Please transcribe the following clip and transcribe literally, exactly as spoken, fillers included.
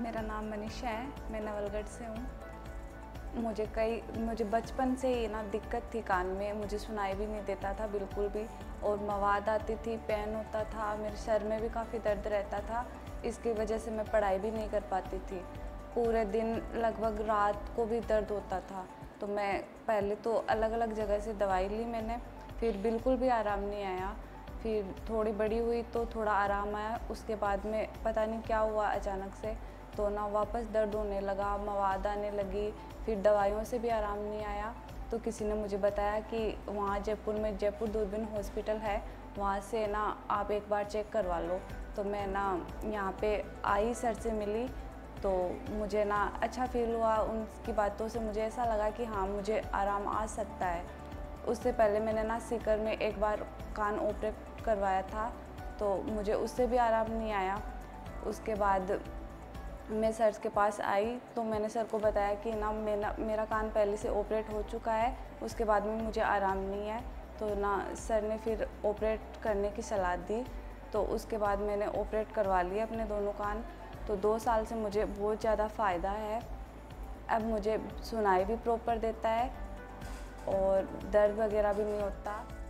मेरा नाम मनीषा है, मैं नवलगढ़ से हूँ। मुझे कई मुझे बचपन से ही ना दिक्कत थी कान में, मुझे सुनाई भी नहीं देता था बिल्कुल भी, और मवाद आती थी, पेन होता था, मेरे सर में भी काफ़ी दर्द रहता था। इसकी वजह से मैं पढ़ाई भी नहीं कर पाती थी। पूरे दिन लगभग रात को भी दर्द होता था। तो मैं पहले तो अलग अलग जगह से दवाई ली मैंने, फिर बिल्कुल भी आराम नहीं आया। फिर थोड़ी बड़ी हुई तो थोड़ा आराम आया। उसके बाद में पता नहीं क्या हुआ अचानक से, तो ना वापस दर्द होने लगा, मवाद आने लगी। फिर दवाइयों से भी आराम नहीं आया। तो किसी ने मुझे बताया कि वहाँ जयपुर में जयपुर दूरबीन हॉस्पिटल है, वहाँ से ना आप एक बार चेक करवा लो। तो मैं ना यहाँ पे आई, सर से मिली, तो मुझे ना अच्छा फील हुआ। उनकी बातों से मुझे ऐसा लगा कि हाँ, मुझे आराम आ सकता है। उससे पहले मैंने ना सीकर में एक बार कान ऑपरेट करवाया था, तो मुझे उससे भी आराम नहीं आया। उसके बाद मैं सर के पास आई, तो मैंने सर को बताया कि ना मेरा मेरा कान पहले से ऑपरेट हो चुका है, उसके बाद में मुझे आराम नहीं है। तो ना सर ने फिर ऑपरेट करने की सलाह दी। तो उसके बाद मैंने ऑपरेट करवा लिया अपने दोनों कान। तो दो साल से मुझे बहुत ज़्यादा फ़ायदा है। अब मुझे सुनाई भी प्रॉपर देता है और दर्द वगैरह भी नहीं होता।